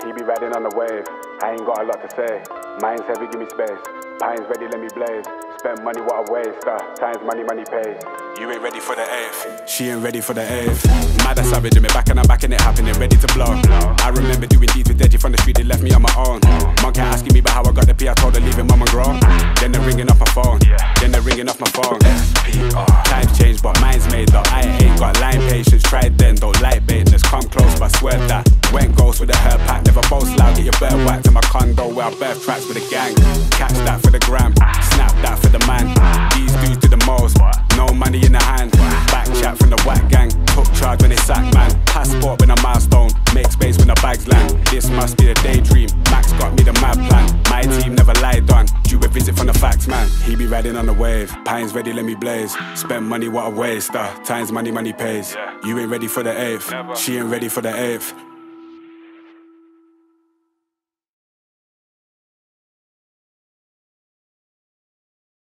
He be riding on the wave, I ain't got a lot to say. Mine's heavy, give me space. Pine's ready, let me blaze. Spend money, what a waste. Times money, money pays. You ain't ready for the eighth. She ain't ready for the eighth. Mad as savage, me back and I'm back and it happening, ready to blow. I remember doing deeds with Deji from the street, they left me on my own. Mom kept asking me about how I got the P, I told her leave it, mum and grow. Then they're ringing off my phone. Then they're ringing off my phone. Times change, but mine's made up. I ain't got line patience, tried then, don't like baitness. Come close, but swear that. Went ghost with a hair pack, never boast loud, get your bird whacked to my condo where I birth tracks with a gang. Catch that for the gram, snap that for the man. These dudes do the most, no money in the hand. Back chat from the whack gang, took charge when they sack man. Passport when a milestone, make space when the bags land. This must be the daydream, Max got me the mad plan. My team never lied on, due a visit from the facts man. He be riding on the wave, Pine's ready, let me blaze. Spend money, what a waste, times money, money pays. You ain't ready for the eighth, she ain't ready for the eighth.